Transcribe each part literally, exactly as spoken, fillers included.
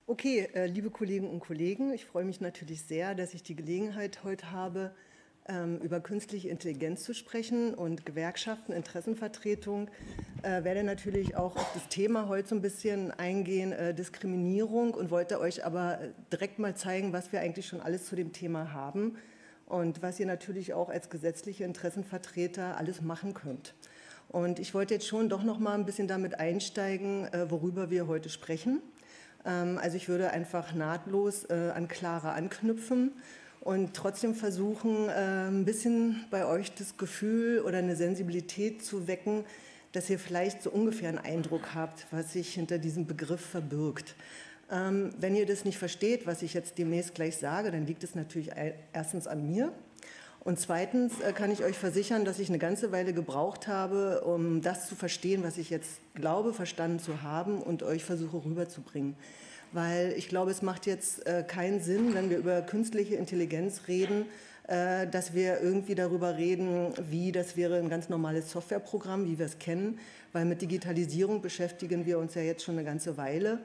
Okay, äh, liebe Kolleginnen und Kollegen, ich freue mich natürlich sehr, dass ich die Gelegenheit heute habe, ähm, über künstliche Intelligenz zu sprechen und Gewerkschaften, Interessenvertretung. Äh, werde natürlich auch auf das Thema heute so ein bisschen eingehen, äh, Diskriminierung, und wollte euch aber direkt mal zeigen, was wir eigentlich schon alles zu dem Thema haben und was ihr natürlich auch als gesetzliche Interessenvertreter alles machen könnt. Und ich wollte jetzt schon doch noch mal ein bisschen damit einsteigen, äh, worüber wir heute sprechen. Also ich würde einfach nahtlos äh, an Clara anknüpfen und trotzdem versuchen, äh, ein bisschen bei euch das Gefühl oder eine Sensibilität zu wecken, dass ihr vielleicht so ungefähr einen Eindruck habt, was sich hinter diesem Begriff verbirgt. Ähm, wenn ihr das nicht versteht, was ich jetzt demnächst gleich sage, dann liegt es natürlich erstens an mir. Und zweitens äh, kann ich euch versichern, dass ich eine ganze Weile gebraucht habe, um das zu verstehen, was ich jetzt glaube, verstanden zu haben und euch versuche rüberzubringen. Weil ich glaube, es macht jetzt äh, keinen Sinn, wenn wir über künstliche Intelligenz reden, äh, dass wir irgendwie darüber reden, wie das wäre ein ganz normales Softwareprogramm, wie wir es kennen, weil mit Digitalisierung beschäftigen wir uns ja jetzt schon eine ganze Weile.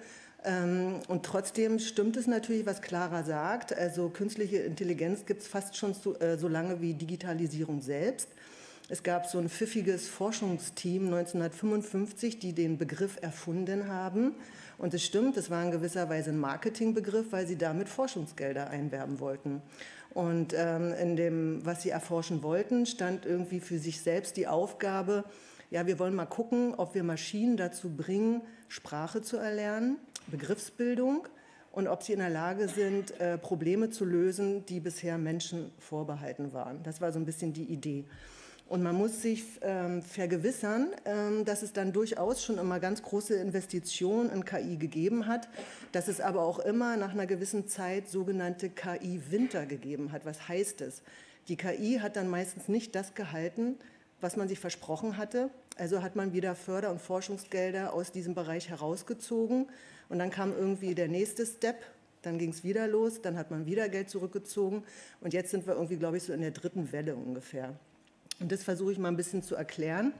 Und trotzdem stimmt es natürlich, was Clara sagt. Also künstliche Intelligenz gibt es fast schon so, äh, so lange wie Digitalisierung selbst. Es gab so ein pfiffiges Forschungsteam neunzehnhundertfünfundfünfzig, die den Begriff erfunden haben. Und es stimmt, es war in gewisser Weise ein Marketingbegriff, weil sie damit Forschungsgelder einwerben wollten. Und ähm, in dem, was sie erforschen wollten, stand irgendwie für sich selbst die Aufgabe, ja, wir wollen mal gucken, ob wir Maschinen dazu bringen, Sprache zu erlernen, Begriffsbildung, und ob sie in der Lage sind, äh, Probleme zu lösen, die bisher Menschen vorbehalten waren. Das war so ein bisschen die Idee. Und man muss sich ähm, vergewissern, ähm, dass es dann durchaus schon immer ganz große Investitionen in K I gegeben hat, dass es aber auch immer nach einer gewissen Zeit sogenannte K I-Winter gegeben hat. Was heißt es? Die K I hat dann meistens nicht das gehalten, was man sich versprochen hatte. Also hat man wieder Förder- und Forschungsgelder aus diesem Bereich herausgezogen. Und dann kam irgendwie der nächste Step, dann ging es wieder los, dann hat man wieder Geld zurückgezogen. Und jetzt sind wir irgendwie, glaube ich, so in der dritten Welle ungefähr. Und das versuche ich mal ein bisschen zu erklären.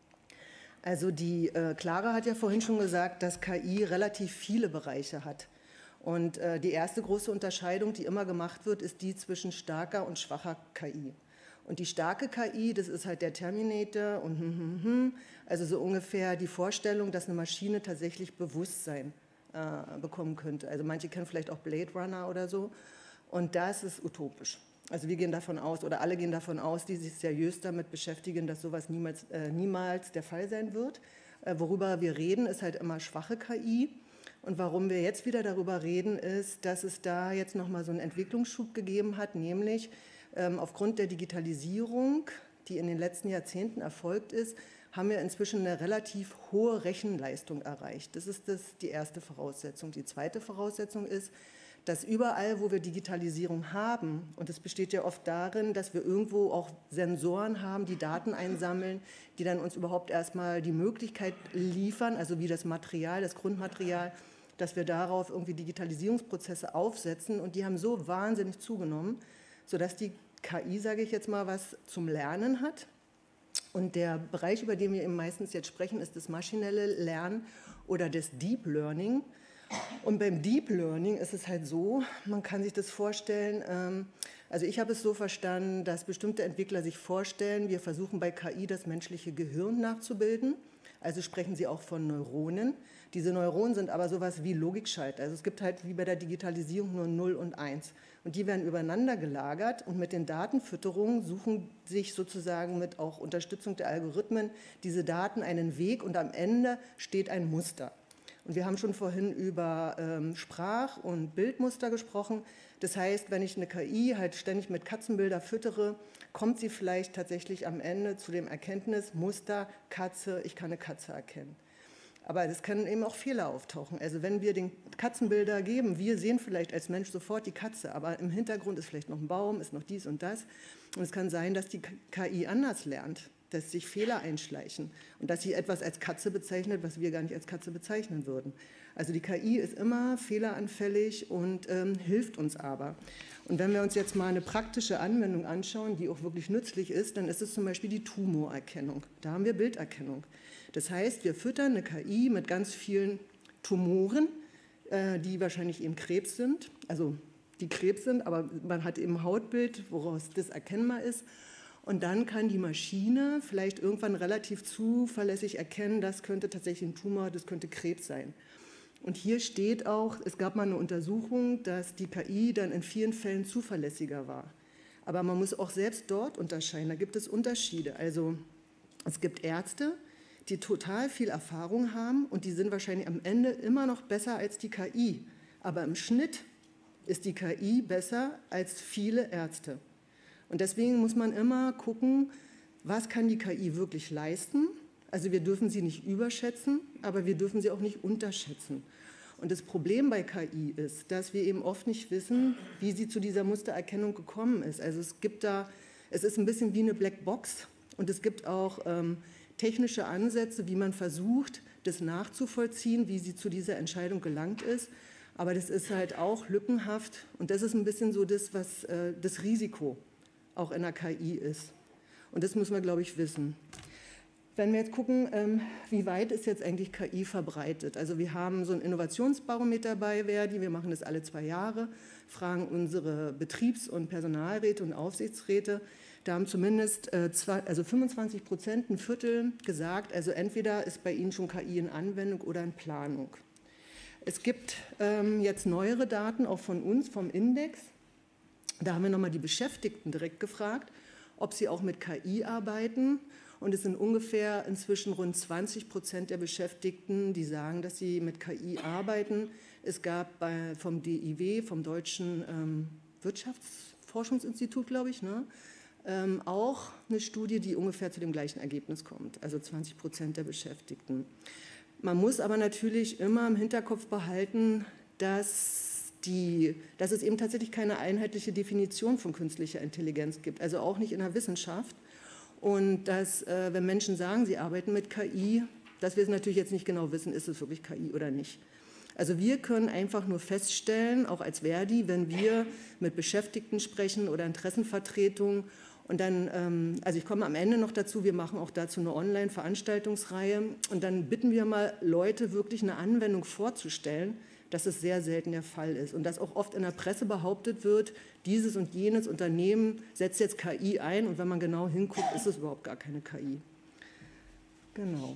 Also die äh, Clara hat ja vorhin schon gesagt, dass K I relativ viele Bereiche hat. Und äh, die erste große Unterscheidung, die immer gemacht wird, ist die zwischen starker und schwacher K I. Und die starke K I, das ist halt der Terminator und hm, hm, hm, also so ungefähr die Vorstellung, dass eine Maschine tatsächlich Bewusstsein äh, bekommen könnte. Also manche kennen vielleicht auch Blade Runner oder so. Und das ist utopisch. Also wir gehen davon aus, oder alle gehen davon aus, die sich seriös damit beschäftigen, dass sowas niemals, äh, niemals der Fall sein wird. Äh, worüber wir reden, ist halt immer schwache K I. Und warum wir jetzt wieder darüber reden, ist, dass es da jetzt nochmal so einen Entwicklungsschub gegeben hat, nämlich ähm, aufgrund der Digitalisierung, die in den letzten Jahrzehnten erfolgt ist, haben wir inzwischen eine relativ hohe Rechenleistung erreicht. Das ist das, die erste Voraussetzung. Die zweite Voraussetzung ist, dass überall, wo wir Digitalisierung haben, und es besteht ja oft darin, dass wir irgendwo auch Sensoren haben, die Daten einsammeln, die dann uns überhaupt erstmal die Möglichkeit liefern, also wie das Material, das Grundmaterial, dass wir darauf irgendwie Digitalisierungsprozesse aufsetzen, und die haben so wahnsinnig zugenommen, sodass die K I, sage ich jetzt mal, was zum Lernen hat. Und der Bereich, über den wir eben meistens jetzt sprechen, ist das maschinelle Lernen oder das Deep Learning. Und beim Deep Learning ist es halt so, man kann sich das vorstellen, ähm, also ich habe es so verstanden, dass bestimmte Entwickler sich vorstellen, wir versuchen bei K I das menschliche Gehirn nachzubilden. Also sprechen sie auch von Neuronen. Diese Neuronen sind aber sowas wie Logikschalter. Also es gibt halt wie bei der Digitalisierung nur null und eins. Und die werden übereinander gelagert, und mit den Datenfütterungen suchen sich sozusagen mit auch Unterstützung der Algorithmen diese Daten einen Weg, und am Ende steht ein Muster. Und wir haben schon vorhin über ähm, Sprach- und Bildmuster gesprochen. Das heißt, wenn ich eine K I halt ständig mit Katzenbilder füttere, kommt sie vielleicht tatsächlich am Ende zu dem Erkenntnis, Muster, Katze, ich kann eine Katze erkennen. Aber es können eben auch Fehler auftauchen. Also wenn wir den Katzenbilder geben, wir sehen vielleicht als Mensch sofort die Katze, aber im Hintergrund ist vielleicht noch ein Baum, ist noch dies und das. Und es kann sein, dass die K I anders lernt, dass sich Fehler einschleichen und dass sie etwas als Katze bezeichnet, was wir gar nicht als Katze bezeichnen würden. Also die K I ist immer fehleranfällig und ähm, hilft uns aber. Und wenn wir uns jetzt mal eine praktische Anwendung anschauen, die auch wirklich nützlich ist, dann ist es zum Beispiel die Tumorerkennung. Da haben wir Bilderkennung. Das heißt, wir füttern eine K I mit ganz vielen Tumoren, äh, die wahrscheinlich eben Krebs sind, also die Krebs sind, aber man hat eben ein Hautbild, woraus das erkennbar ist. Und dann kann die Maschine vielleicht irgendwann relativ zuverlässig erkennen, das könnte tatsächlich ein Tumor, das könnte Krebs sein. Und hier steht auch, es gab mal eine Untersuchung, dass die K I dann in vielen Fällen zuverlässiger war. Aber man muss auch selbst dort unterscheiden, da gibt es Unterschiede. Also es gibt Ärzte, die total viel Erfahrung haben und die sind wahrscheinlich am Ende immer noch besser als die K I. Aber im Schnitt ist die K I besser als viele Ärzte. Und deswegen muss man immer gucken, was kann die K I wirklich leisten. Also wir dürfen sie nicht überschätzen, aber wir dürfen sie auch nicht unterschätzen. Und das Problem bei K I ist, dass wir eben oft nicht wissen, wie sie zu dieser Mustererkennung gekommen ist. Also es gibt da, es ist ein bisschen wie eine Blackbox und es gibt auch ähm, technische Ansätze, wie man versucht, das nachzuvollziehen, wie sie zu dieser Entscheidung gelangt ist. Aber das ist halt auch lückenhaft und das ist ein bisschen so das, was äh, das Risiko auch in der K I ist. Und das müssen wir, glaube ich, wissen. Wenn wir jetzt gucken, ähm, wie weit ist jetzt eigentlich K I verbreitet? Also wir haben so ein Innovationsbarometer bei Verdi, wir machen das alle zwei Jahre, fragen unsere Betriebs- und Personalräte und Aufsichtsräte. Da haben zumindest äh, zwei, also fünfundzwanzig Prozent, ein Viertel gesagt, also entweder ist bei Ihnen schon K I in Anwendung oder in Planung. Es gibt ähm, jetzt neuere Daten, auch von uns, vom Index. Da haben wir nochmal die Beschäftigten direkt gefragt, ob sie auch mit K I arbeiten. Und es sind ungefähr inzwischen rund zwanzig Prozent der Beschäftigten, die sagen, dass sie mit K I arbeiten. Es gab bei, vom D I W, vom Deutschen ähm, Wirtschaftsforschungsinstitut, glaube ich, ne, ähm, auch eine Studie, die ungefähr zu dem gleichen Ergebnis kommt, also zwanzig Prozent der Beschäftigten. Man muss aber natürlich immer im Hinterkopf behalten, dass, die, dass es eben tatsächlich keine einheitliche Definition von künstlicher Intelligenz gibt, also auch nicht in der Wissenschaft. Und dass, äh, wenn Menschen sagen, sie arbeiten mit K I, dass wir es natürlich jetzt nicht genau wissen, ist es wirklich K I oder nicht. Also wir können einfach nur feststellen, auch als Verdi, wenn wir mit Beschäftigten sprechen oder Interessenvertretungen, und dann, ähm, also ich komme am Ende noch dazu, wir machen auch dazu eine Online-Veranstaltungsreihe, und dann bitten wir mal Leute, wirklich eine Anwendung vorzustellen, dass es sehr selten der Fall ist und dass auch oft in der Presse behauptet wird, dieses und jenes Unternehmen setzt jetzt K I ein und wenn man genau hinguckt, ist es überhaupt gar keine K I. Genau.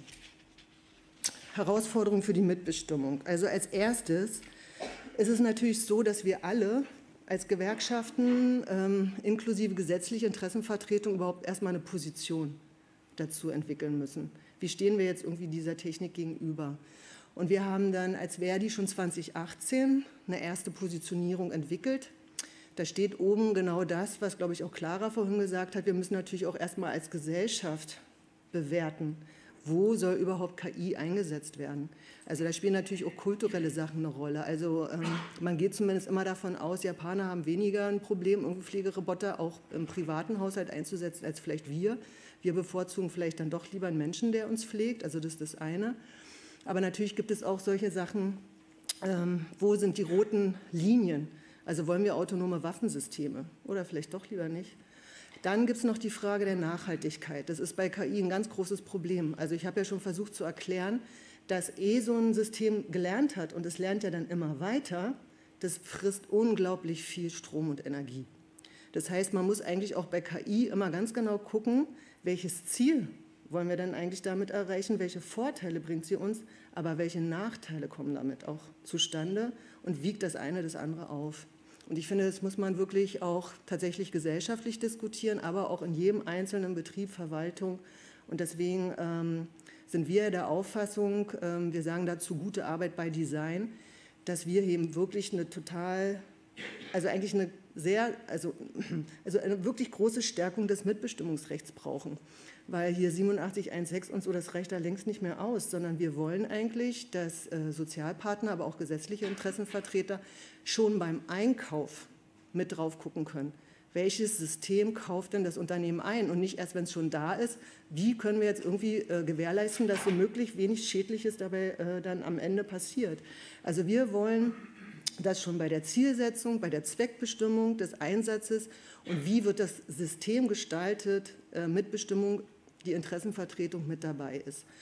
Herausforderung für die Mitbestimmung. Also als erstes ist es natürlich so, dass wir alle als Gewerkschaften ähm, inklusive gesetzliche Interessenvertretung überhaupt erstmal eine Position dazu entwickeln müssen. Wie stehen wir jetzt irgendwie dieser Technik gegenüber? Und wir haben dann als Verdi schon zweitausendachtzehn eine erste Positionierung entwickelt. Da steht oben genau das, was, glaube ich, auch Clara vorhin gesagt hat. Wir müssen natürlich auch erstmal als Gesellschaft bewerten, wo soll überhaupt K I eingesetzt werden. Also da spielen natürlich auch kulturelle Sachen eine Rolle. Also ähm, man geht zumindest immer davon aus, Japaner haben weniger ein Problem, irgendwie Pflegeroboter auch im privaten Haushalt einzusetzen, als vielleicht wir. Wir bevorzugen vielleicht dann doch lieber einen Menschen, der uns pflegt. Also das ist das eine. Aber natürlich gibt es auch solche Sachen, ähm, wo sind die roten Linien? Also wollen wir autonome Waffensysteme oder vielleicht doch lieber nicht? Dann gibt es noch die Frage der Nachhaltigkeit. Das ist bei K I ein ganz großes Problem. Also ich habe ja schon versucht zu erklären, dass eh so ein System gelernt hat und es lernt ja dann immer weiter, das frisst unglaublich viel Strom und Energie. Das heißt, man muss eigentlich auch bei K I immer ganz genau gucken, welches Ziel wollen wir denn eigentlich damit erreichen, welche Vorteile bringt sie uns, aber welche Nachteile kommen damit auch zustande und wiegt das eine das andere auf. Und ich finde, das muss man wirklich auch tatsächlich gesellschaftlich diskutieren, aber auch in jedem einzelnen Betrieb, Verwaltung. Und deswegen ähm, sind wir der Auffassung, ähm, wir sagen dazu gute Arbeit bei Design, dass wir eben wirklich eine total, also eigentlich eine sehr, also, also eine wirklich große Stärkung des Mitbestimmungsrechts brauchen. Weil hier siebenundachtzig Absatz sechzehn und so, das reicht da längst nicht mehr aus, sondern wir wollen eigentlich, dass äh, Sozialpartner, aber auch gesetzliche Interessenvertreter schon beim Einkauf mit drauf gucken können. Welches System kauft denn das Unternehmen ein? Und nicht erst, wenn es schon da ist, wie können wir jetzt irgendwie äh, gewährleisten, dass so möglich wenig Schädliches dabei äh, dann am Ende passiert. Also wir wollen das schon bei der Zielsetzung, bei der Zweckbestimmung des Einsatzes und wie wird das System gestaltet, äh, Mitbestimmung, die Interessenvertretung mit dabei ist.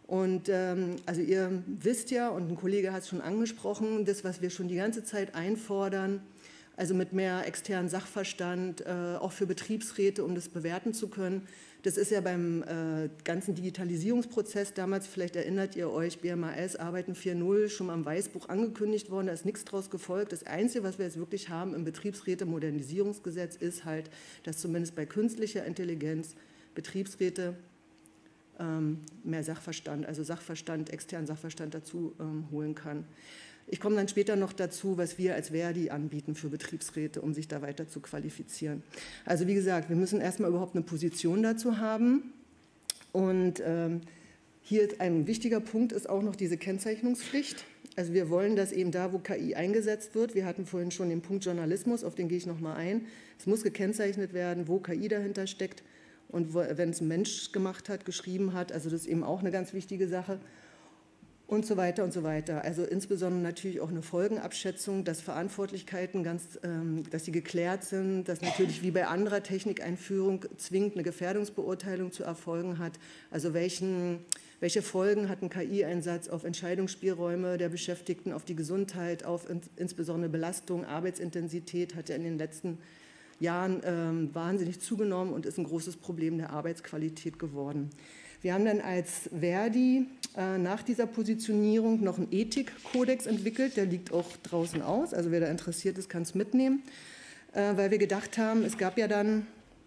Und ähm, also ihr wisst ja, und ein Kollege hat es schon angesprochen, das, was wir schon die ganze Zeit einfordern, also mit mehr externen Sachverstand, äh, auch für Betriebsräte, um das bewerten zu können. Das ist ja beim äh, ganzen Digitalisierungsprozess damals, vielleicht erinnert ihr euch, B M A S, Arbeiten vier Punkt null, schon mal im Weißbuch angekündigt worden, da ist nichts draus gefolgt. Das Einzige, was wir jetzt wirklich haben im Betriebsräte-Modernisierungsgesetz, ist halt, dass zumindest bei künstlicher Intelligenz Betriebsräte ähm, mehr Sachverstand, also Sachverstand, externen Sachverstand dazu ähm, holen kann. Ich komme dann später noch dazu, was wir als Verdi anbieten für Betriebsräte, um sich da weiter zu qualifizieren. Also wie gesagt, wir müssen erstmal überhaupt eine Position dazu haben. Und ähm, hier ein wichtiger Punkt ist auch noch diese Kennzeichnungspflicht. Also wir wollen, dass eben da, wo K I eingesetzt wird, wir hatten vorhin schon den Punkt Journalismus, auf den gehe ich nochmal ein, es muss gekennzeichnet werden, wo K I dahinter steckt und wo, wenn es ein Mensch gemacht hat, geschrieben hat, also das ist eben auch eine ganz wichtige Sache. Und so weiter und so weiter. Also insbesondere natürlich auch eine Folgenabschätzung, dass Verantwortlichkeiten ganz, ähm, dass sie geklärt sind, dass natürlich wie bei anderer Technikeinführung zwingend eine Gefährdungsbeurteilung zu erfolgen hat. Also welchen, welche Folgen hat ein K I-Einsatz auf Entscheidungsspielräume der Beschäftigten, auf die Gesundheit, auf ins, insbesondere Belastung, Arbeitsintensität hat ja in den letzten Jahren ähm, wahnsinnig zugenommen und ist ein großes Problem der Arbeitsqualität geworden. Wir haben dann als Verdi äh, nach dieser Positionierung noch einen Ethikkodex entwickelt, der liegt auch draußen aus, also wer da interessiert ist, kann es mitnehmen, äh, weil wir gedacht haben, es gab ja dann,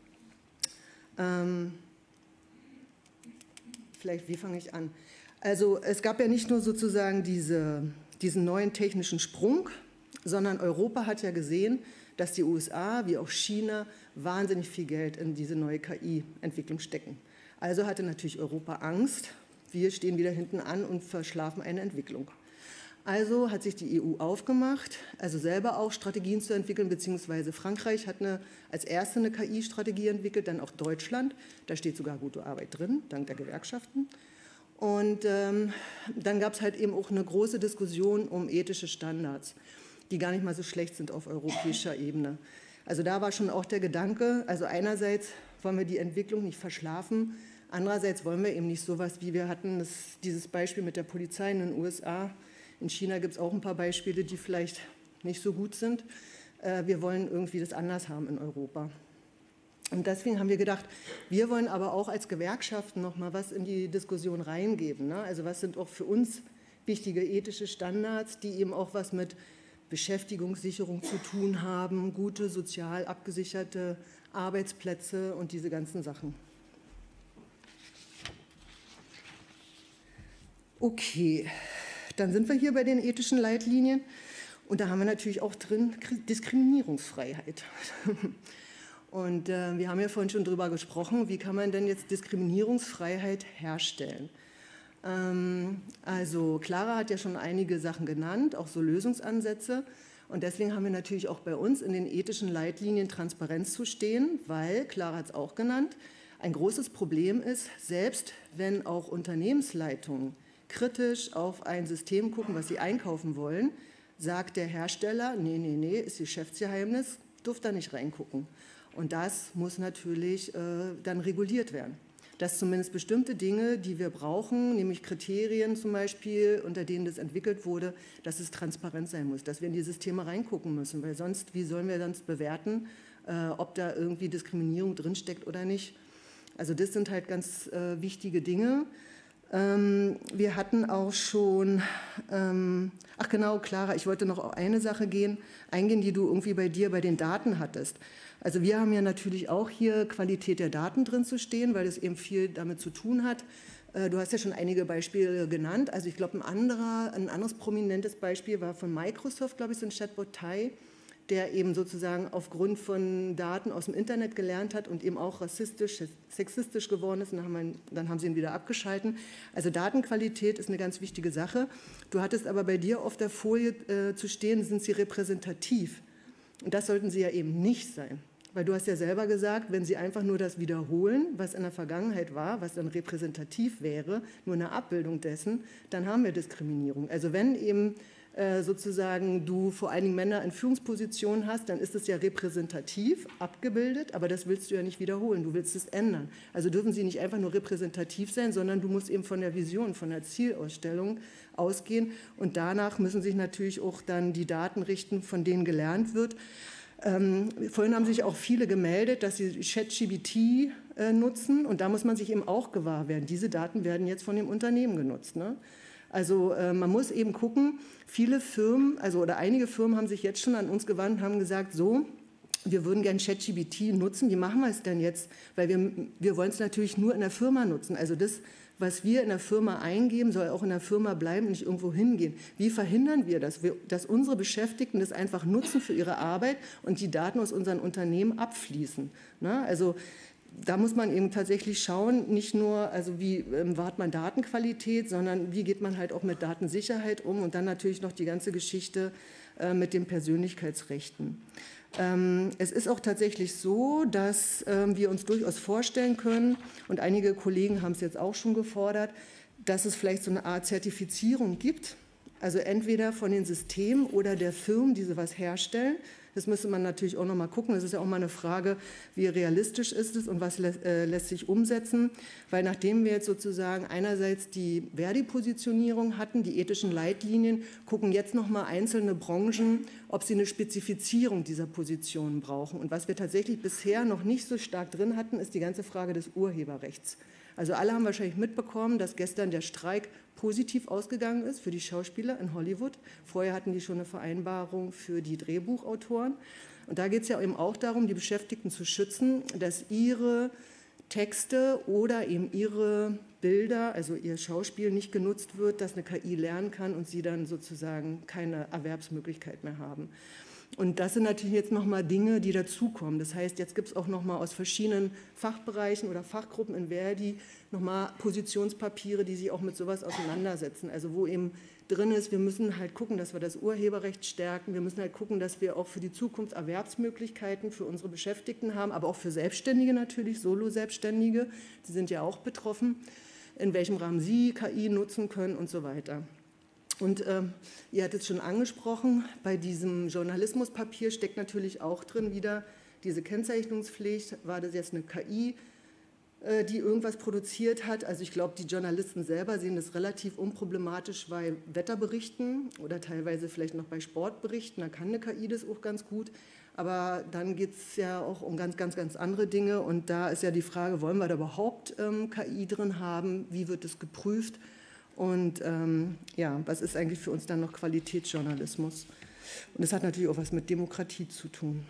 ähm, vielleicht, wie fange ich an? Also es gab ja nicht nur sozusagen diese, diesen neuen technischen Sprung, sondern Europa hat ja gesehen, dass die U S A wie auch China wahnsinnig viel Geld in diese neue K I-Entwicklung stecken. Also hatte natürlich Europa Angst, wir stehen wieder hinten an und verschlafen eine Entwicklung. Also hat sich die E U aufgemacht, also selber auch Strategien zu entwickeln, beziehungsweise Frankreich hat eine, als erste eine K I-Strategie entwickelt, dann auch Deutschland, da steht sogar gute Arbeit drin, dank der Gewerkschaften. Und ähm, dann gab es halt eben auch eine große Diskussion um ethische Standards, die gar nicht mal so schlecht sind auf europäischer Ebene. Also da war schon auch der Gedanke, also einerseits wollen wir die Entwicklung nicht verschlafen, andererseits wollen wir eben nicht sowas, wie wir hatten, das, dieses Beispiel mit der Polizei in den U S A. In China gibt es auch ein paar Beispiele, die vielleicht nicht so gut sind. Wir wollen irgendwie das anders haben in Europa. Und deswegen haben wir gedacht, wir wollen aber auch als Gewerkschaften noch mal was in die Diskussion reingeben. Ne? Also was sind auch für uns wichtige ethische Standards, die eben auch was mit Beschäftigungssicherung zu tun haben, gute sozial abgesicherte Arbeitsplätze und diese ganzen Sachen. Okay, dann sind wir hier bei den ethischen Leitlinien und da haben wir natürlich auch drin Diskriminierungsfreiheit. Und äh, wir haben ja vorhin schon darüber gesprochen, wie kann man denn jetzt Diskriminierungsfreiheit herstellen? Ähm, also Clara hat ja schon einige Sachen genannt, auch so Lösungsansätze. Und deswegen haben wir natürlich auch bei uns in den ethischen Leitlinien Transparenz zu stehen, weil, Clara hat es auch genannt, ein großes Problem ist, selbst wenn auch Unternehmensleitungen kritisch auf ein System gucken, was sie einkaufen wollen, sagt der Hersteller, nee, nee, nee, ist Geschäftsgeheimnis, dürft da nicht reingucken. Und das muss natürlich äh, dann reguliert werden. Dass zumindest bestimmte Dinge, die wir brauchen, nämlich Kriterien zum Beispiel, unter denen das entwickelt wurde, dass es transparent sein muss, dass wir in die Systeme reingucken müssen, weil sonst, wie sollen wir sonst bewerten, äh, ob da irgendwie Diskriminierung drinsteckt oder nicht. Also das sind halt ganz äh, wichtige Dinge. Ähm, wir hatten auch schon, ähm, ach genau, Clara, ich wollte noch auf eine Sache gehen, eingehen, die du irgendwie bei dir bei den Daten hattest. Also wir haben ja natürlich auch hier Qualität der Daten drin zu stehen, weil es eben viel damit zu tun hat. Du hast ja schon einige Beispiele genannt. Also ich glaube, ein, anderer, ein anderes prominentes Beispiel war von Microsoft, glaube ich, so ein Chatbot Tai, der eben sozusagen aufgrund von Daten aus dem Internet gelernt hat und eben auch rassistisch, sexistisch geworden ist. Und dann haben, wir, dann haben sie ihn wieder abgeschalten. Also Datenqualität ist eine ganz wichtige Sache. Du hattest aber bei dir auf der Folie äh, zu stehen, sind sie repräsentativ. Und das sollten sie ja eben nicht sein. Weil du hast ja selber gesagt, wenn sie einfach nur das wiederholen, was in der Vergangenheit war, was dann repräsentativ wäre, nur eine Abbildung dessen, dann haben wir Diskriminierung. Also wenn eben sozusagen du vor allen Dingen Männer in Führungspositionen hast, dann ist es ja repräsentativ abgebildet, aber das willst du ja nicht wiederholen, du willst es ändern. Also dürfen sie nicht einfach nur repräsentativ sein, sondern du musst eben von der Vision, von der Zielausstellung ausgehen und danach müssen sich natürlich auch dann die Daten richten, von denen gelernt wird. Ähm, vorhin haben sich auch viele gemeldet, dass sie ChatGPT äh, nutzen und da muss man sich eben auch gewahr werden, diese Daten werden jetzt von dem Unternehmen genutzt, ne? Also äh, man muss eben gucken, viele Firmen, also oder einige Firmen haben sich jetzt schon an uns gewandt und haben gesagt, so, wir würden gerne ChatGPT nutzen, wie machen wir es denn jetzt? Weil wir, wir wollen es natürlich nur in der Firma nutzen. Also das, was wir in der Firma eingeben, soll auch in der Firma bleiben und nicht irgendwo hingehen. Wie verhindern wir das? Wir, dass unsere Beschäftigten das einfach nutzen für ihre Arbeit und die Daten aus unseren Unternehmen abfließen, ne? Also da muss man eben tatsächlich schauen, nicht nur, also wie ähm, wahrt man Datenqualität, sondern wie geht man halt auch mit Datensicherheit um und dann natürlich noch die ganze Geschichte äh, mit den Persönlichkeitsrechten. Ähm, es ist auch tatsächlich so, dass ähm, wir uns durchaus vorstellen können, und einige Kollegen haben es jetzt auch schon gefordert, dass es vielleicht so eine Art Zertifizierung gibt, also entweder von den Systemen oder der Firmen, die sowas herstellen. Das müsste man natürlich auch noch mal gucken. Das ist ja auch mal eine Frage, wie realistisch ist es und was lä äh, lässt sich umsetzen. Weil nachdem wir jetzt sozusagen einerseits die Verdi-Positionierung hatten, die ethischen Leitlinien, gucken jetzt noch mal einzelne Branchen, ob sie eine Spezifizierung dieser Positionen brauchen. Und was wir tatsächlich bisher noch nicht so stark drin hatten, ist die ganze Frage des Urheberrechts. Also alle haben wahrscheinlich mitbekommen, dass gestern der Streik positiv ausgegangen ist für die Schauspieler in Hollywood. Vorher hatten die schon eine Vereinbarung für die Drehbuchautoren. Und da geht es ja eben auch darum, die Beschäftigten zu schützen, dass ihre Texte oder eben ihre Bilder, also ihr Schauspiel, nicht genutzt wird, dass eine K I lernen kann und sie dann sozusagen keine Erwerbsmöglichkeit mehr haben. Und das sind natürlich jetzt nochmal Dinge, die dazukommen. Das heißt, jetzt gibt es auch nochmal aus verschiedenen Fachbereichen oder Fachgruppen in Verdi nochmal Positionspapiere, die sich auch mit sowas auseinandersetzen. Also wo eben drin ist, wir müssen halt gucken, dass wir das Urheberrecht stärken. Wir müssen halt gucken, dass wir auch für die Zukunft Erwerbsmöglichkeiten für unsere Beschäftigten haben, aber auch für Selbstständige natürlich, Solo-Selbstständige, die sind ja auch betroffen, in welchem Rahmen sie K I nutzen können und so weiter. Und äh, ihr hattet es schon angesprochen, bei diesem Journalismuspapier steckt natürlich auch drin wieder diese Kennzeichnungspflicht. War das jetzt eine K I, äh, die irgendwas produziert hat? Also ich glaube, die Journalisten selber sehen das relativ unproblematisch bei Wetterberichten oder teilweise vielleicht noch bei Sportberichten. Da kann eine K I das auch ganz gut. Aber dann geht es ja auch um ganz, ganz, ganz andere Dinge. Und da ist ja die Frage, wollen wir da überhaupt ähm, K I drin haben? Wie wird es geprüft? Und ähm, ja, was ist eigentlich für uns dann noch Qualitätsjournalismus? Und das hat natürlich auch was mit Demokratie zu tun.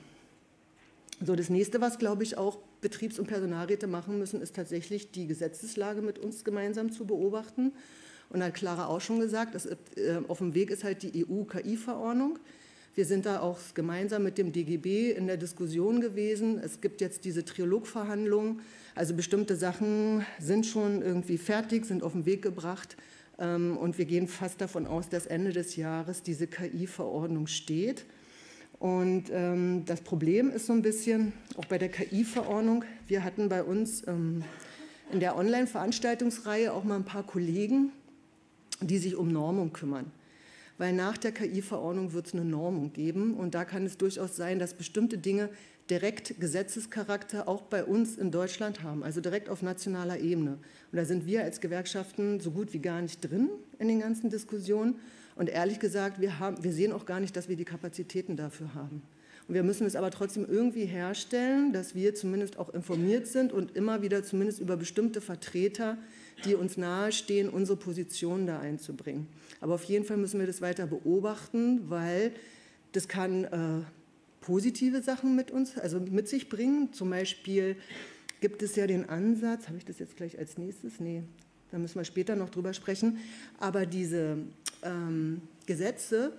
So, das nächste, was, glaube ich, auch Betriebs- und Personalräte machen müssen, ist tatsächlich die Gesetzeslage mit uns gemeinsam zu beobachten. Und da hat Clara auch schon gesagt, dass, äh, auf dem Weg ist halt die E U-K I-Verordnung. Wir sind da auch gemeinsam mit dem D G B in der Diskussion gewesen. Es gibt jetzt diese Trilogverhandlungen. Also bestimmte Sachen sind schon irgendwie fertig, sind auf den Weg gebracht. Und wir gehen fast davon aus, dass Ende des Jahres diese K I-Verordnung steht. Und ähm, das Problem ist so ein bisschen, auch bei der K I-Verordnung, wir hatten bei uns ähm, in der Online-Veranstaltungsreihe auch mal ein paar Kollegen, die sich um Normung kümmern. Weil nach der K I-Verordnung wird es eine Normung geben und da kann es durchaus sein, dass bestimmte Dinge direkt Gesetzescharakter auch bei uns in Deutschland haben, also direkt auf nationaler Ebene. Und da sind wir als Gewerkschaften so gut wie gar nicht drin in den ganzen Diskussionen. Und ehrlich gesagt, wir, haben, wir sehen auch gar nicht, dass wir die Kapazitäten dafür haben. Und wir müssen es aber trotzdem irgendwie herstellen, dass wir zumindest auch informiert sind und immer wieder zumindest über bestimmte Vertreter, die uns nahestehen, unsere Positionen da einzubringen. Aber auf jeden Fall müssen wir das weiter beobachten, weil das kann äh, positive Sachen mit uns, also mit sich bringen. Zum Beispiel gibt es ja den Ansatz, habe ich das jetzt gleich als nächstes? Nee, da müssen wir später noch drüber sprechen. Aber diese ähm, Gesetze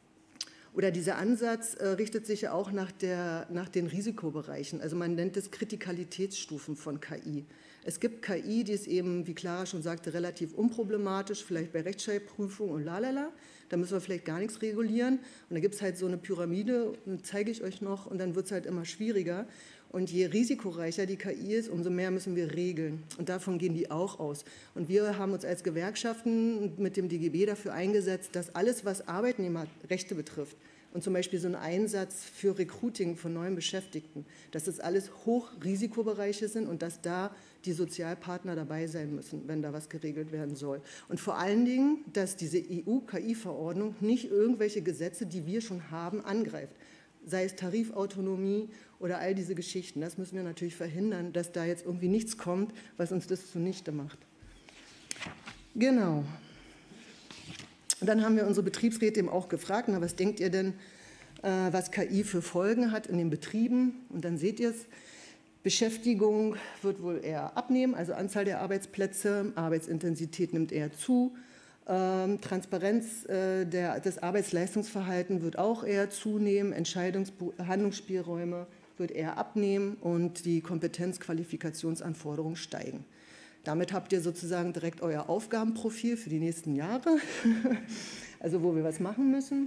oder dieser Ansatz äh, richtet sich ja auch nach, der, nach den Risikobereichen. Also man nennt es Kritikalitätsstufen von K I. Es gibt K I, die ist eben, wie Clara schon sagte, relativ unproblematisch, vielleicht bei Rechtschreibprüfung und lalala. Da müssen wir vielleicht gar nichts regulieren. Und da gibt es halt so eine Pyramide, die zeige ich euch noch, und dann wird es halt immer schwieriger. Und je risikoreicher die K I ist, umso mehr müssen wir regeln. Und davon gehen die auch aus. Und wir haben uns als Gewerkschaften mit dem D G B dafür eingesetzt, dass alles, was Arbeitnehmerrechte betrifft, und zum Beispiel so ein Einsatz für Recruiting von neuen Beschäftigten, dass das alles Hochrisikobereiche sind und dass da die Sozialpartner dabei sein müssen, wenn da was geregelt werden soll. Und vor allen Dingen, dass diese E U-K I-Verordnung nicht irgendwelche Gesetze, die wir schon haben, angreift. Sei es Tarifautonomie oder all diese Geschichten. Das müssen wir natürlich verhindern, dass da jetzt irgendwie nichts kommt, was uns das zunichte macht. Genau. Und dann haben wir unsere Betriebsräte eben auch gefragt, na, was denkt ihr denn, äh, was K I für Folgen hat in den Betrieben? Und dann seht ihr es, Beschäftigung wird wohl eher abnehmen, also Anzahl der Arbeitsplätze, Arbeitsintensität nimmt eher zu, ähm, Transparenz äh, der, des Arbeitsleistungsverhaltens wird auch eher zunehmen, Entscheidungs- Handlungsspielräume wird eher abnehmen und die Kompetenzqualifikationsanforderungen steigen. Damit habt ihr sozusagen direkt euer Aufgabenprofil für die nächsten Jahre, also wo wir was machen müssen.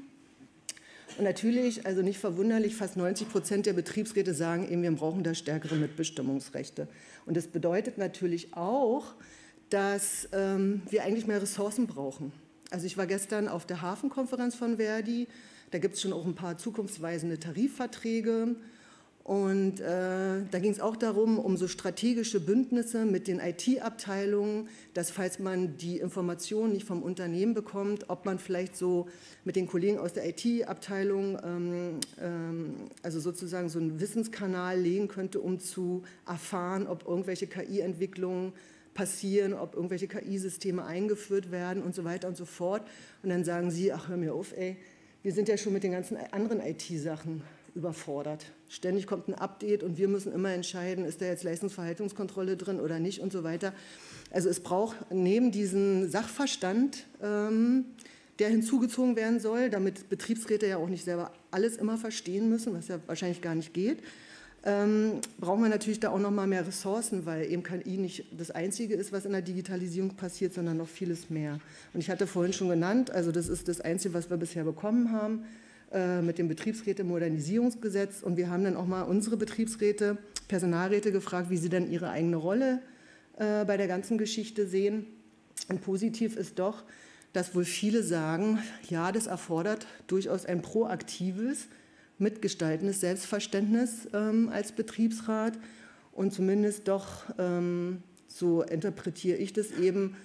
Und natürlich, also nicht verwunderlich, fast neunzig Prozent der Betriebsräte sagen eben, wir brauchen da stärkere Mitbestimmungsrechte. Und das bedeutet natürlich auch, dass ähm, wir eigentlich mehr Ressourcen brauchen. Also ich war gestern auf der Hafenkonferenz von Verdi, da gibt es schon auch ein paar zukunftsweisende Tarifverträge. Und äh, da ging es auch darum, um so strategische Bündnisse mit den I T-Abteilungen, dass falls man die Informationen nicht vom Unternehmen bekommt, ob man vielleicht so mit den Kollegen aus der I T-Abteilung ähm, ähm, also sozusagen so einen Wissenskanal legen könnte, um zu erfahren, ob irgendwelche K I-Entwicklungen passieren, ob irgendwelche K I-Systeme eingeführt werden und so weiter und so fort. Und dann sagen sie, ach hör mir auf, ey, wir sind ja schon mit den ganzen anderen I T-Sachen überfordert. Ständig kommt ein Update und wir müssen immer entscheiden, ist da jetzt Leistungsverhaltenskontrolle drin oder nicht und so weiter. Also es braucht neben diesem Sachverstand, ähm, der hinzugezogen werden soll, damit Betriebsräte ja auch nicht selber alles immer verstehen müssen, was ja wahrscheinlich gar nicht geht, ähm, brauchen wir natürlich da auch noch mal mehr Ressourcen, weil eben K I nicht das Einzige ist, was in der Digitalisierung passiert, sondern noch vieles mehr. Und ich hatte vorhin schon genannt, also das ist das Einzige, was wir bisher bekommen haben, mit dem Betriebsräte-Modernisierungsgesetz, und wir haben dann auch mal unsere Betriebsräte, Personalräte gefragt, wie sie dann ihre eigene Rolle äh, bei der ganzen Geschichte sehen. Und positiv ist doch, dass wohl viele sagen, ja, das erfordert durchaus ein proaktives, mitgestaltendes Selbstverständnis ähm, als Betriebsrat und zumindest doch, ähm, so interpretiere ich das eben,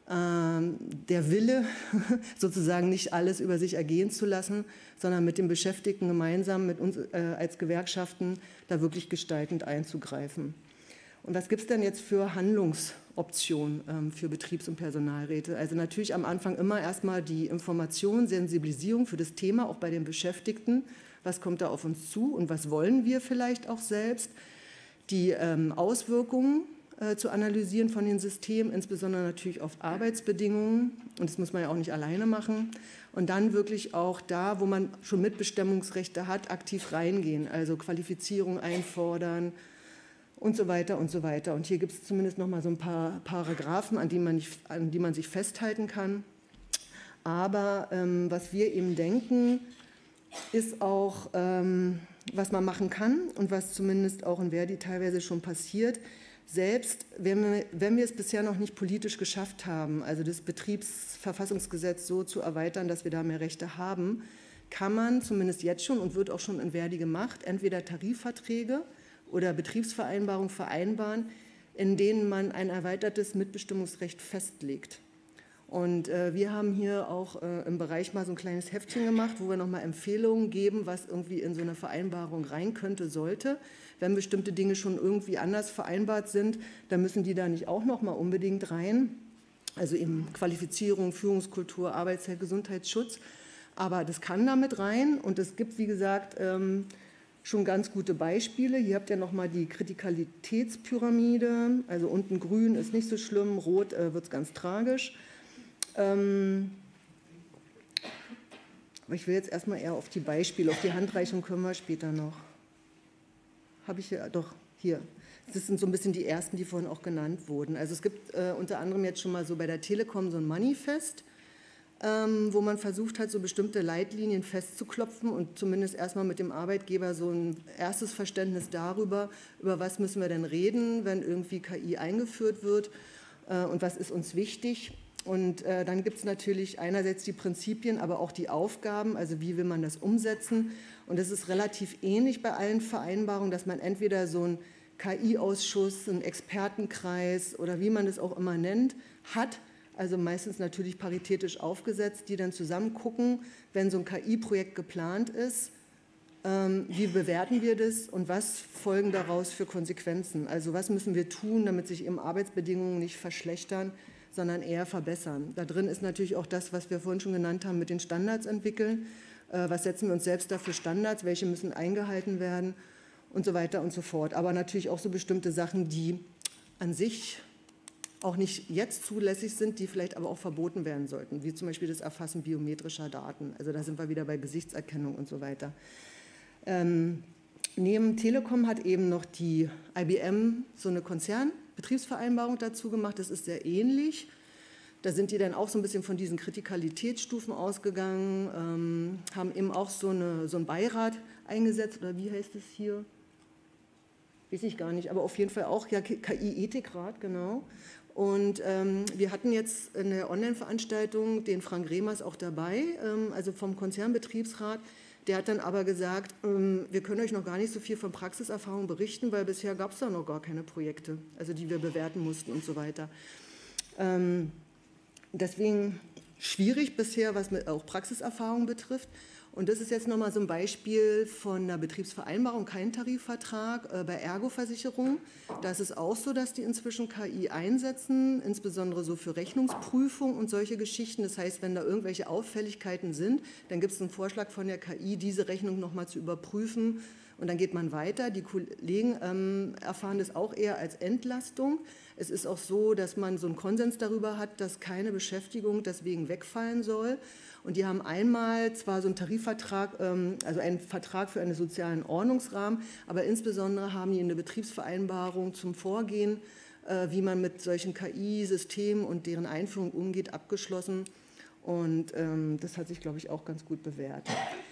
der Wille, sozusagen nicht alles über sich ergehen zu lassen, sondern mit den Beschäftigten gemeinsam, mit uns äh, als Gewerkschaften, da wirklich gestaltend einzugreifen. Und was gibt es denn jetzt für Handlungsoptionen ähm, für Betriebs- und Personalräte? Also natürlich am Anfang immer erstmal die Information, Sensibilisierung für das Thema, auch bei den Beschäftigten. Was kommt da auf uns zu und was wollen wir vielleicht auch selbst? Die ähm, Auswirkungen zu analysieren von den Systemen, insbesondere natürlich auf Arbeitsbedingungen. Und das muss man ja auch nicht alleine machen. Und dann wirklich auch da, wo man schon Mitbestimmungsrechte hat, aktiv reingehen, also Qualifizierung einfordern und so weiter und so weiter. Und hier gibt es zumindest noch mal so ein paar Paragraphen, an die man, nicht, an die man sich festhalten kann. Aber ähm, was wir eben denken, ist auch, ähm, was man machen kann und was zumindest auch in Verdi teilweise schon passiert. Selbst wenn wir, wenn wir es bisher noch nicht politisch geschafft haben, also das Betriebsverfassungsgesetz so zu erweitern, dass wir da mehr Rechte haben, kann man zumindest jetzt schon und wird auch schon in Verdi gemacht, entweder Tarifverträge oder Betriebsvereinbarungen vereinbaren, in denen man ein erweitertes Mitbestimmungsrecht festlegt. Und äh, wir haben hier auch äh, im Bereich mal so ein kleines Heftchen gemacht, wo wir nochmal Empfehlungen geben, was irgendwie in so eine Vereinbarung rein könnte, sollte. Wenn bestimmte Dinge schon irgendwie anders vereinbart sind, dann müssen die da nicht auch nochmal unbedingt rein. Also eben Qualifizierung, Führungskultur, Arbeitszeit, Gesundheitsschutz. Aber das kann damit rein und es gibt, wie gesagt, ähm, schon ganz gute Beispiele. Hier habt ihr nochmal die Kritikalitätspyramide. Also unten grün ist nicht so schlimm, rot äh, wird es ganz tragisch. Ähm, aber ich will jetzt erstmal eher auf die Beispiele, auf die Handreichung können wir später noch. Habe ich ja doch hier. Das sind so ein bisschen die ersten, die vorhin auch genannt wurden. Also es gibt äh, unter anderem jetzt schon mal so bei der Telekom so ein Manifest, ähm, wo man versucht hat, so bestimmte Leitlinien festzuklopfen und zumindest erstmal mit dem Arbeitgeber so ein erstes Verständnis darüber, über was müssen wir denn reden, wenn irgendwie K I eingeführt wird äh, und was ist uns wichtig. Und äh, dann gibt es natürlich einerseits die Prinzipien, aber auch die Aufgaben, also wie will man das umsetzen. Und es ist relativ ähnlich bei allen Vereinbarungen, dass man entweder so einen K I-Ausschuss, einen Expertenkreis oder wie man das auch immer nennt, hat, also meistens natürlich paritätisch aufgesetzt, die dann zusammen gucken, wenn so ein K I-Projekt geplant ist, ähm, wie bewerten wir das und was folgen daraus für Konsequenzen. Also was müssen wir tun, damit sich eben Arbeitsbedingungen nicht verschlechtern, sondern eher verbessern. Da drin ist natürlich auch das, was wir vorhin schon genannt haben, mit den Standards entwickeln. Äh, was setzen wir uns selbst da für Standards, welche müssen eingehalten werden und so weiter und so fort. Aber natürlich auch so bestimmte Sachen, die an sich auch nicht jetzt zulässig sind, die vielleicht aber auch verboten werden sollten, wie zum Beispiel das Erfassen biometrischer Daten. Also da sind wir wieder bei Gesichtserkennung und so weiter. Ähm, neben Telekom hat eben noch die I B M so eine Konzernbetriebsvereinbarung dazu gemacht. Das ist sehr ähnlich. Da sind die dann auch so ein bisschen von diesen Kritikalitätsstufen ausgegangen, ähm, haben eben auch so, eine, so einen Beirat eingesetzt, oder wie heißt es hier? Weiß ich gar nicht, aber auf jeden Fall auch, ja, K I-Ethikrat, genau. Und ähm, wir hatten jetzt in der Online-Veranstaltung den Frank Remers auch dabei, ähm, also vom Konzernbetriebsrat. Der hat dann aber gesagt, ähm, wir können euch noch gar nicht so viel von Praxiserfahrung berichten, weil bisher gab es da noch gar keine Projekte, also die wir bewerten mussten und so weiter. Ähm, deswegen schwierig bisher, was mit auch Praxiserfahrung betrifft. Und das ist jetzt nochmal so ein Beispiel von einer Betriebsvereinbarung, kein Tarifvertrag äh, bei Ergo-Versicherung. Da ist es auch so, dass die inzwischen K I einsetzen, insbesondere so für Rechnungsprüfung und solche Geschichten. Das heißt, wenn da irgendwelche Auffälligkeiten sind, dann gibt es einen Vorschlag von der K I, diese Rechnung nochmal zu überprüfen. Und dann geht man weiter. Die Kollegen ähm, erfahren das auch eher als Entlastung. Es ist auch so, dass man so einen Konsens darüber hat, dass keine Beschäftigung deswegen wegfallen soll. Und die haben einmal zwar so einen Tarifvertrag, ähm, also einen Vertrag für einen sozialen Ordnungsrahmen, aber insbesondere haben die eine Betriebsvereinbarung zum Vorgehen, äh, wie man mit solchen K I-Systemen und deren Einführung umgeht, abgeschlossen. Und ähm, das hat sich, glaube ich, auch ganz gut bewährt.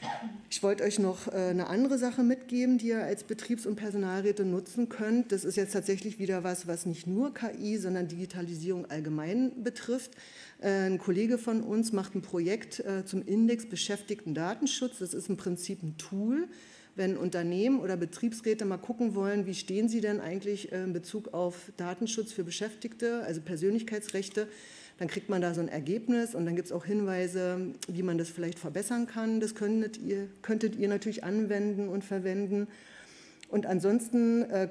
Ich wollte euch noch äh, eine andere Sache mitgeben, die ihr als Betriebs- und Personalräte nutzen könnt. Das ist jetzt tatsächlich wieder was, was nicht nur K I, sondern Digitalisierung allgemein betrifft. Äh, ein Kollege von uns macht ein Projekt äh, zum Index Beschäftigten-Datenschutz. Das ist im Prinzip ein Tool. Wenn Unternehmen oder Betriebsräte mal gucken wollen, wie stehen sie denn eigentlich in Bezug auf Datenschutz für Beschäftigte, also Persönlichkeitsrechte, dann kriegt man da so ein Ergebnis und dann gibt es auch Hinweise, wie man das vielleicht verbessern kann. Das könntet ihr, könntet ihr natürlich anwenden und verwenden. Und ansonsten äh,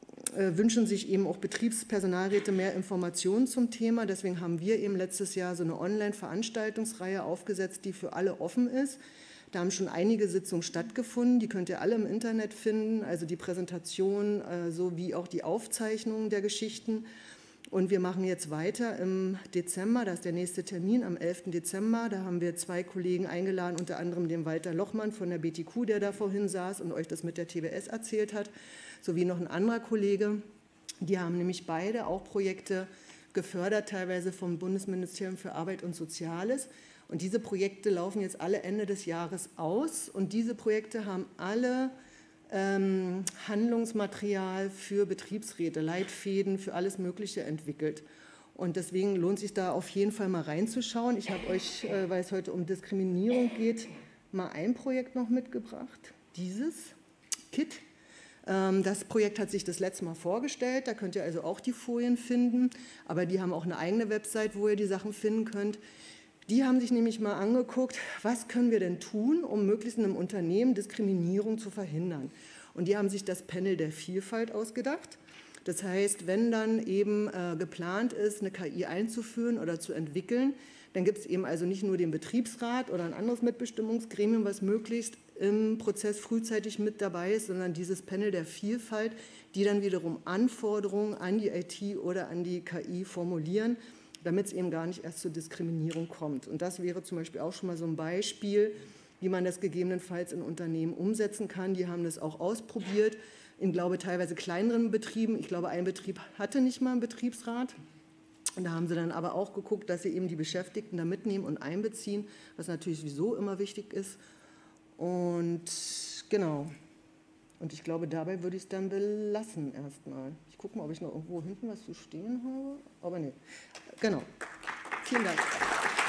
äh, wünschen sich eben auch Betriebspersonalräte mehr Informationen zum Thema. Deswegen haben wir eben letztes Jahr so eine Online-Veranstaltungsreihe aufgesetzt, die für alle offen ist. Da haben schon einige Sitzungen stattgefunden, die könnt ihr alle im Internet finden, also die Präsentation äh, sowie auch die Aufzeichnungen der Geschichten. Und wir machen jetzt weiter im Dezember, das ist der nächste Termin, am elften Dezember. Da haben wir zwei Kollegen eingeladen, unter anderem den Walter Lochmann von der B T Q, der da vorhin saß und euch das mit der T B S erzählt hat, sowie noch ein anderer Kollege. Die haben nämlich beide auch Projekte gefördert, teilweise vom Bundesministerium für Arbeit und Soziales. Und diese Projekte laufen jetzt alle Ende des Jahres aus. Und diese Projekte haben alle Ähm, Handlungsmaterial für Betriebsräte, Leitfäden für alles Mögliche entwickelt. Und deswegen lohnt sich da auf jeden Fall mal reinzuschauen. Ich habe euch, äh, weil es heute um Diskriminierung geht, mal ein Projekt noch mitgebracht, dieses K I T. Ähm, das Projekt hat sich das letzte Mal vorgestellt, da könnt ihr also auch die Folien finden, aber die haben auch eine eigene Website, wo ihr die Sachen finden könnt. Die haben sich nämlich mal angeguckt, was können wir denn tun, um möglichst in einem Unternehmen Diskriminierung zu verhindern. Und die haben sich das Panel der Vielfalt ausgedacht. Das heißt, wenn dann eben äh, geplant ist, eine K I einzuführen oder zu entwickeln, dann gibt es eben also nicht nur den Betriebsrat oder ein anderes Mitbestimmungsgremium, was möglichst im Prozess frühzeitig mit dabei ist, sondern dieses Panel der Vielfalt, die dann wiederum Anforderungen an die I T oder an die K I formulieren, damit es eben gar nicht erst zur Diskriminierung kommt. Und das wäre zum Beispiel auch schon mal so ein Beispiel, wie man das gegebenenfalls in Unternehmen umsetzen kann. Die haben das auch ausprobiert, in, glaube ich, teilweise kleineren Betrieben. Ich glaube, ein Betrieb hatte nicht mal einen Betriebsrat. Und da haben sie dann aber auch geguckt, dass sie eben die Beschäftigten da mitnehmen und einbeziehen, was natürlich sowieso immer wichtig ist. Und genau. Und ich glaube, dabei würde ich es dann belassen erstmal. Ich gucke mal, ob ich noch irgendwo hinten was zu stehen habe. Aber nee. Genau. Vielen Dank.